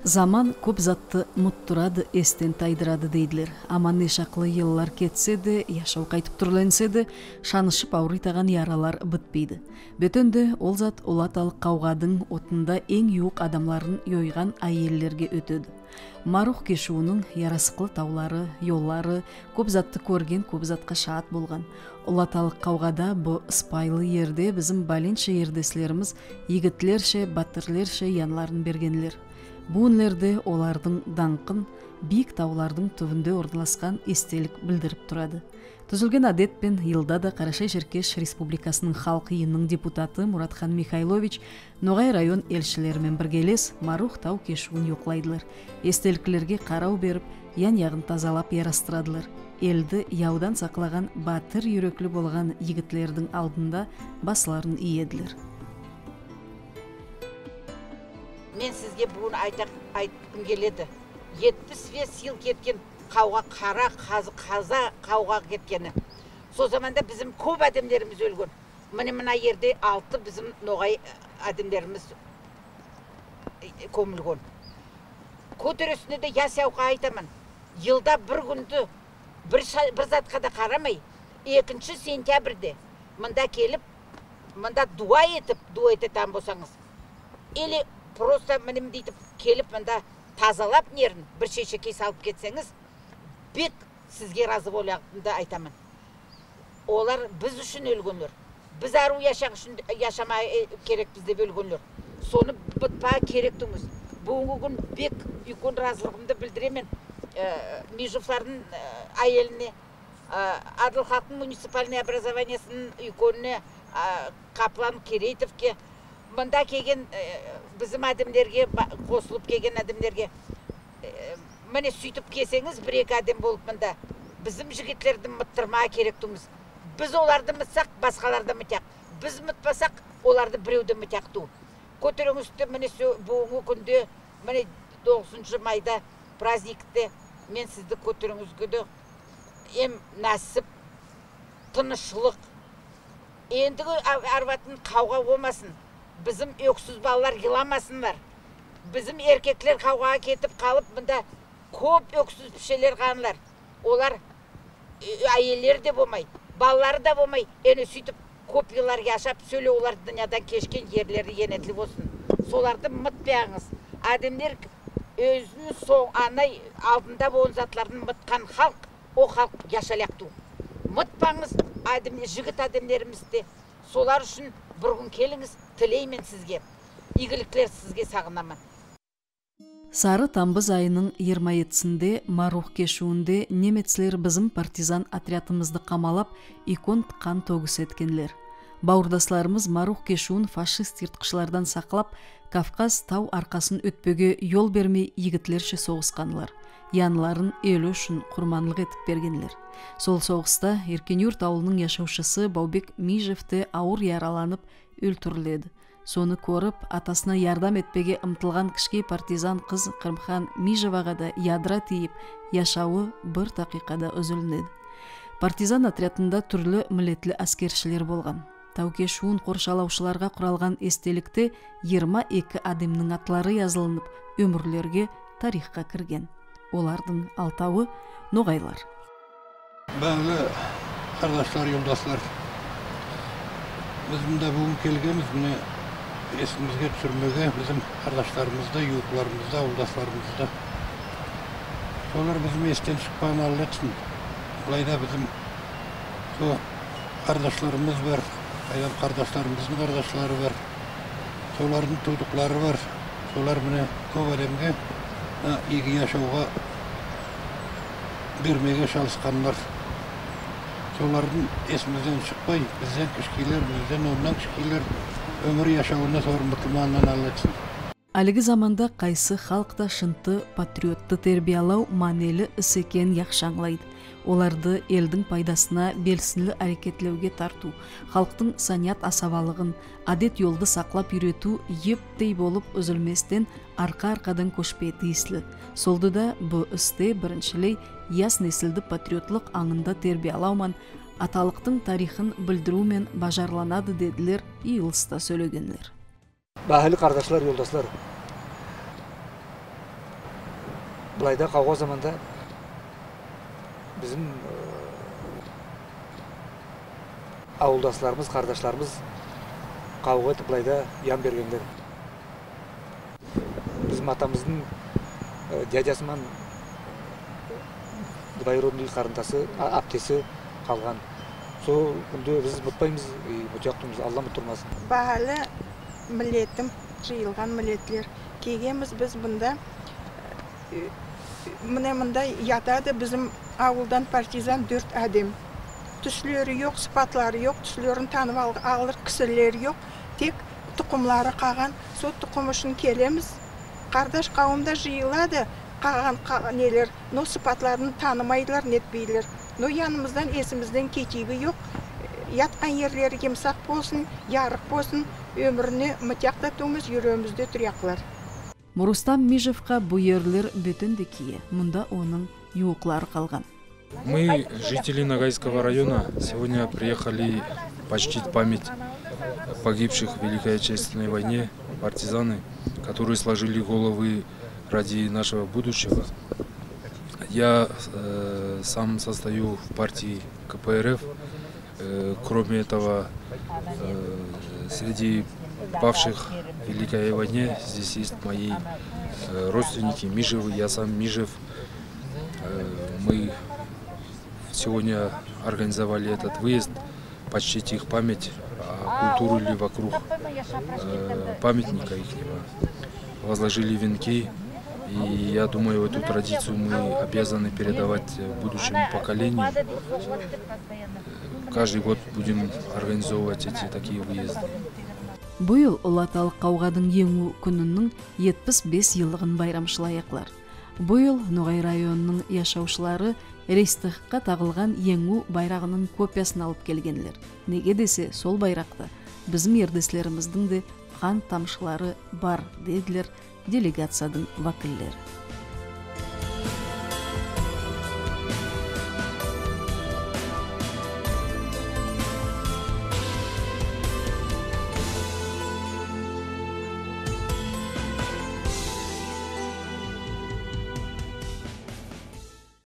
Zaman көп затты мұттырады, естен тайдырады дейділер. Аман ешақлы еллар кетсе де, яшау қайтып түрленсе де, шанышып ауыритаған яралар бітпейді. Бөтенді ол зат олаталық қауғадың отында ең юқ адамларын йойған айеллерге өтеді. Марух кешуінің ярасықлы таулары, yolлары, көп затты көрген, көп затқа шаат болған. Олаталық қауғада бұ спайлы ерде біздің баленше ердеслеріміз, егітлерше, баттырлерше янларын бергенлер. Бұл өнлерде олардың даңқын биік таулардың түбінде орналасқан естелік білдіріп тұрады. Түзілген адетпен елда да Қарашай-Черкеш Республикасының халық үйінің депутаты Мұратхан Михайлович Ноғай район елшілерімен біргелес Марух тау кешуін yoqlayдылар. Естелікілерге қарау беріп, ян-яғын тазалап ярастырадылар. Елді яудан сақлаған батыр үйреклі болған егітлердің алдында басыларын иеділер. Мен сізге бүгін айтқым келеді. 75 жыл кеткен қауға қара, қаза қауға кеткені. Сол заманда bizim көп адамдарымыз өлген. Мына ерде 6 bizim ноғай адамдарымыз көмілген. Көтересіне де ясауға айтамын. Жылда бір күнді бір затқа да қарамай, 2 сентябрьде мында келіп, мында дуа ететін болсаңыз. Или просто мінім дейтіп келіп мында тазалап нерін бір шешекей салып кетсеңіз, бек сізге разы болағымды айтамын. Олар біз үшін өлгенлер. Біз ару яшамай керек бізде өлгенлер. Соны бұтпа керектіңіз. Бүгінгі күн бек үйкен разылығымды білдіремен Межовлардың айеліне, Адылхаттың муниципальный образованиясының үйкеніне, Қаплан Керейтовке, мында келген bizim адамдерге, қосылып келген адамдерге, міне сөйтіп келсеңіз, бір-екі адам болып мында, bizim жігітлерді мұттырма керектіңіз. Біз оларды мұтсақ, басқаларды мұтяқ. Біз мұтпасақ, оларды біреуді мұтяқту. Көтеріңізді міне бүгінгі күнде, міне 9 майда праздникте, мен сізді көтеріңізгіді ем нәсіп, тынышлық. Ендігі арватын қауға болмасын. Bizim öksüz балалар yılamasınlar. Bizim erkekler kavgağa ketip kalıp bunda көп öksüz pişeler kanlar. Olar ayelleri de bolmay, balları da bolmay. Eni süйтіп көп yıllar yaşap söyle olar dünyadan keşken yerleri yenetli olsun. Solardı mıtpayağınız. Ademler özünün son anay aldında boğun zatlarını mıtkan halk, o halk yaşalayaktı. Mıtpağınız jigit ademlerimizde. Solar үшін бір күн келіңіз, тілеймен сізге. Игіліктер сізге сағынамын. Сары тамбыз айының 27-сінде Марух кешуінде немецлер bizim партизан отрядымызды қамалап, икон қан төгіс еткенлер. Бауырдасларымыз Марух кешуін фашист ертқышлардан сақлап, Кавказ тау арқасын өтпеге yol бермей егітлерше соғысқанлар. Янларын елі үшін құрманлық етіп бергенлер. Сол соғыста Еркенюрт ауылының яшаушысы Баубек Мижевті ауыр яраланып өлтіріледі. Соны көріп, атасына ярдам етпеге ұмтылған кішкей партизан қыз Қырымхан Мижеваға да ядра тиіп, яшауы бір тақиқада үзілінеді. Партизан отрядында түрлі милетлі әскершілер болған. Таукешуын қоршалаушыларға құралған естелікте 22 адамның атлары язылынып, өмірлерге тарихқа кірген. Олардың алтауы ноғайлар. Bağlı kardeşler, yoldaşlar, biz bunda bugün kelgemiz bunu esimizge düşürmege bizim kardeşlerimizde, yurtlarımızda, yoldaşlarımızda. Solar bizim esten çıkmağını halletsin. Bulayda bizim kardeşlerimiz var, kardeşlerimizin kardeşleri var. Soların tutukları var. Solar bunu köp adamga iyi yaşauga bermege çalışkanlar. Solardan esimizden çıkpay, bizden kişkiler, bizden ondan kişkiler ömür yaşauына sorumluluğundan halletsin. Әлігі заманда қайсы халықта шынты патриотты тербиялау манелі іс екен яқшаңлайды. Оларды елдің пайдасына белсінлі әрекетлеуге тарту, халықтың саният асавалығын, адет yolды сақлап үйрету ептей болып үзілместен арқа-арқадан көшпей тиіслі. Солды да бұл істе біріншілей яс несілді патриотлық аңында тербиялауман, аталықтың тарихын білдірумен бажарланады деділер, иылыста сөйлегенлер. Bahili kardeşler, yoldaşlar. былайда калган заманда bizim ауылдашларымыз, қардашларымыз қауға етіп былайда ян бергендер. Bizim атамыздың дядясымен двоюродный қарындасы, аптесі қалған. Сол күнде біз ұмытпаймыз, ұмытпаймыз, Алла ұмыттырмасын. Бағалы милетім, жиылған милетлер. Кегеміз біз бұнда, мұнда ятады bizim ауылдан партизан 4 әдем. Түслері жоқ, сыпатлары жоқ, түслерін танып алыр кісілері жоқ, тек тұқымлары қаған. Сол тұқым үшін келеміз. Қардаш қауымда жиылады, қаған нелер, но сыпатларын танымайдылар, нетпейлер. Но янымыздан есімізден кетегі жоқ. Ятқан ерлері кемсақ болсын, ярық болсын, өміріне мұтяқтатуымыз үйремізде тұряқлар. Мурустам Межевқа бұл ерлер бөтінді кие, мұнда оның юуклары қалған. Мы, жители Ногайского района, сегодня приехали почтить память погибших в Великой Отечественной войне, партизаны, которые сложили головы ради нашего будущего. Я сам состою в партии КПРФ. Кроме этого, среди павших в Великой войне здесь есть мои родственники Мижевы, я сам Мижев. Мы сегодня организовали этот выезд, почтить их память, окультурили вокруг памятника их, возложили венки. И я думаю, эту традицию мы обязаны передавать будущему поколению. Каждый год будем организовывать эти такие выезды. Бұл Ұлаталық қауғадың еңу күнінің 75 елігін байрамшылайықлар. Бұл Ноғай районының яшаушылары рейстыққа тағылған еңу байрағының копиясын алып келгенлер. Неге десе сол байрақты біздің ердеслеріміздің де қан тамшылары бар, деділер делегациядың вакіллері.